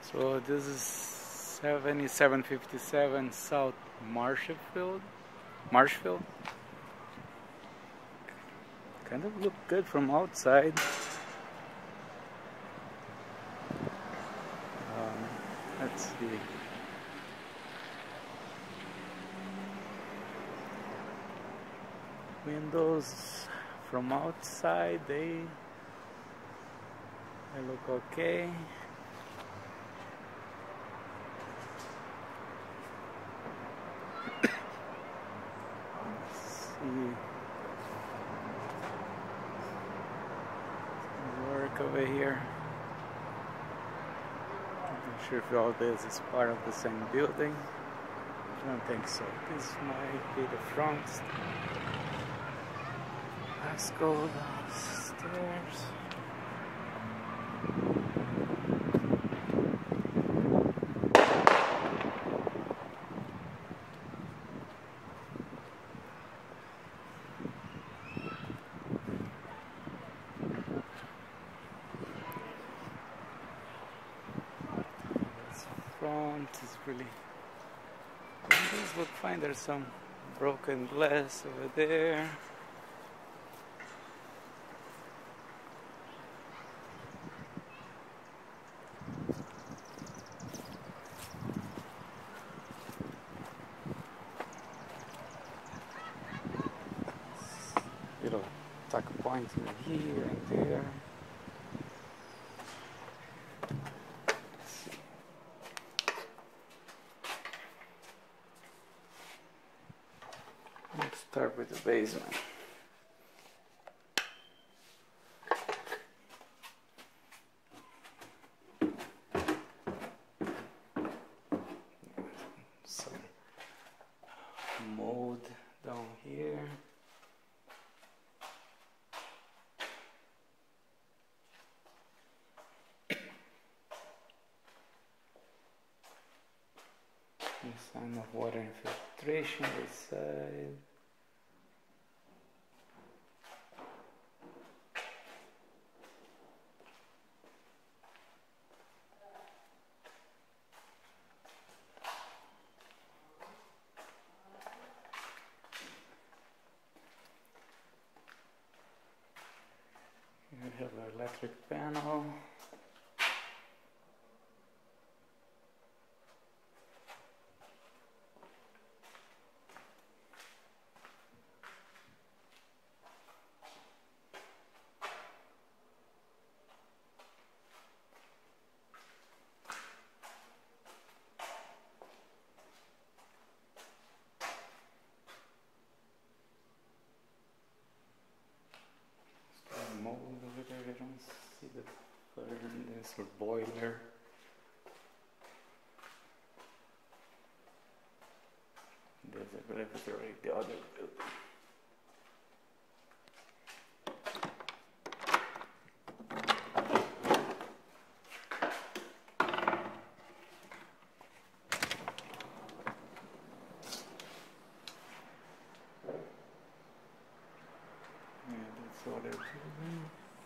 So this is 7757 South Marshfield. Kind of look good from outside. Let's see. Windows from outside, they look okay. Let's see. Some work over here. I'm not sure if all this is part of the same building. I don't think so. This might be the front. Let's go downstairs. This front is really. Windows look fine. There's some broken glass over there. Little tuck point in here and there. Let's start with the basement. Some mold down here. A sign of water infiltration this side. We have our electric panel. Mold over there, I don't see the furnace or boiler. There's a laboratory, the other building. Yeah, that's all they're doing.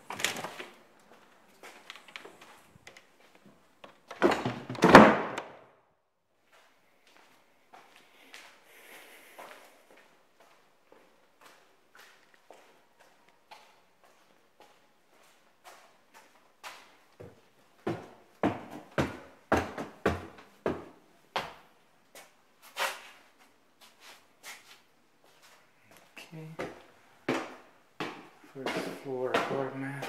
Okay. First floor doormat.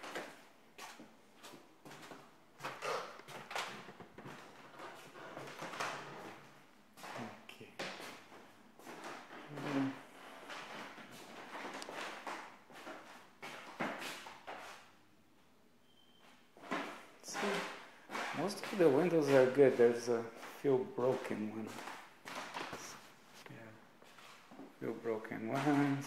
Okay. See, most of the windows are good. There's a few broken ones. Yeah, few broken ones.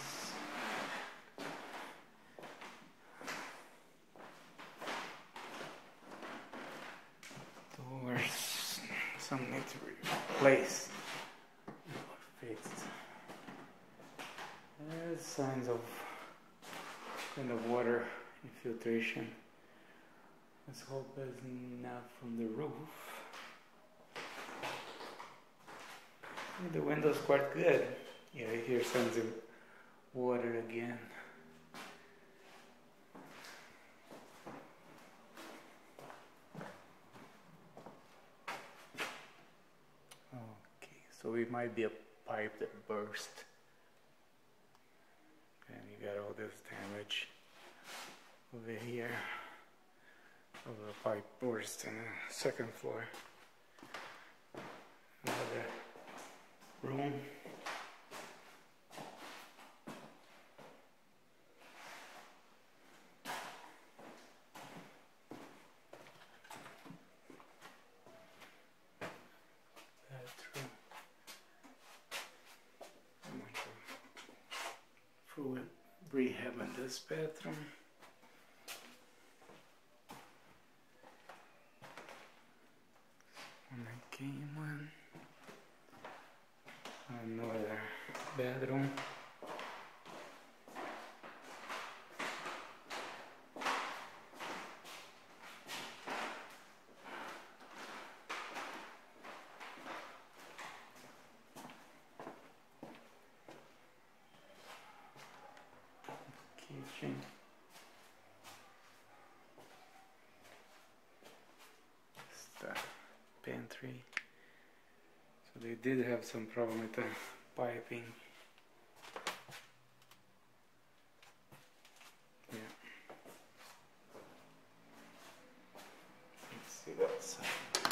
Doors, some need to be replaced or fixed. There's signs of kind of water infiltration. Let's hope it's not from the roof. The window's quite good. Yeah, here sends in water again. Okay, so it might be a pipe that burst. And you got all this damage over here. Over a pipe burst on the second floor. Another room. Bathroom. I'm going to fluid rehab in this bathroom. When I came in. Another bedroom. Kitchen. It's the pantry. So they did have some problem with the piping. Yeah. Let's see that side.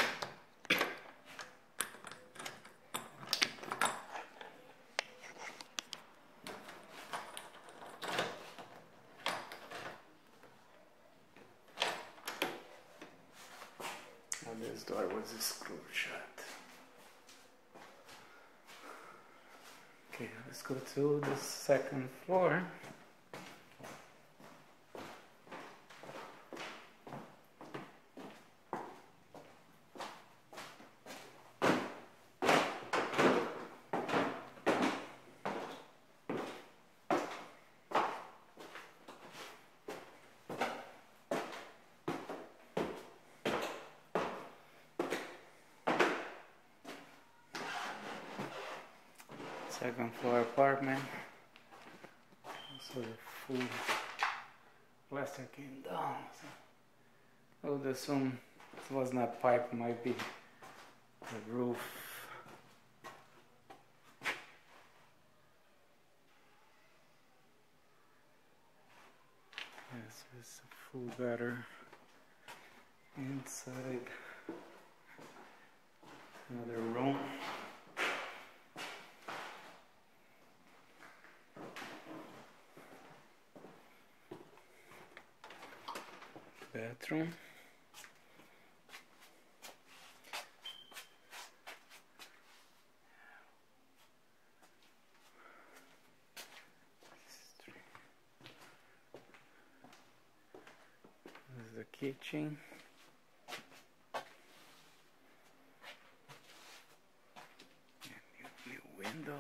And this door was screwed shut. Okay, let's go to the second floor. Second floor apartment. So the full plaster came down. So I would assume it was not pipe, might be the roof. Yes, it's a full gutter inside. Another room. Bathroom. This is the kitchen. And new windows.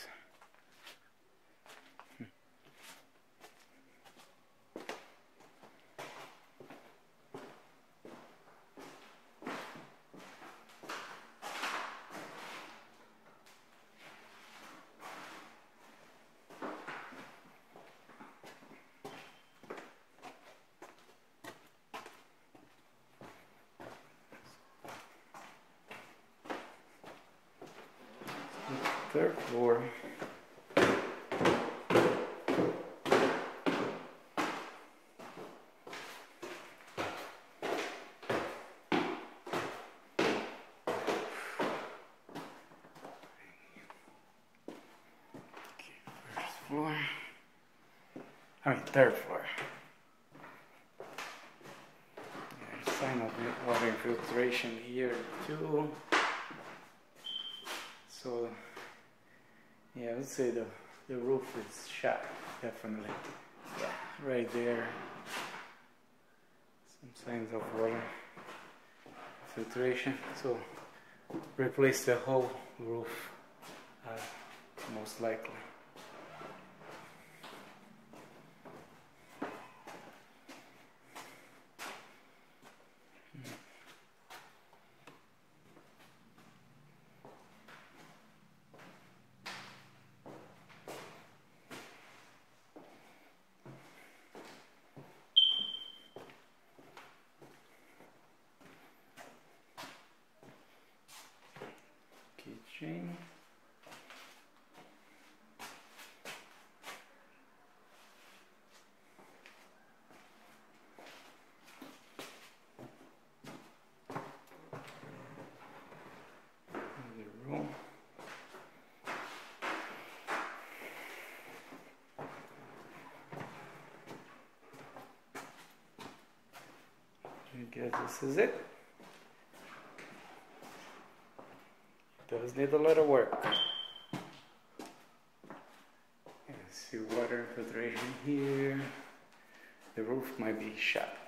Third floor. First floor. Third floor. There's sign of water infiltration here too. So yeah, I would say the roof is shot, definitely. Yeah, right there. Some signs of water filtration. So replace the whole roof, most likely. chain. The room. I guess this is it. Does need a lot of work. See water infiltration here. The roof might be shot.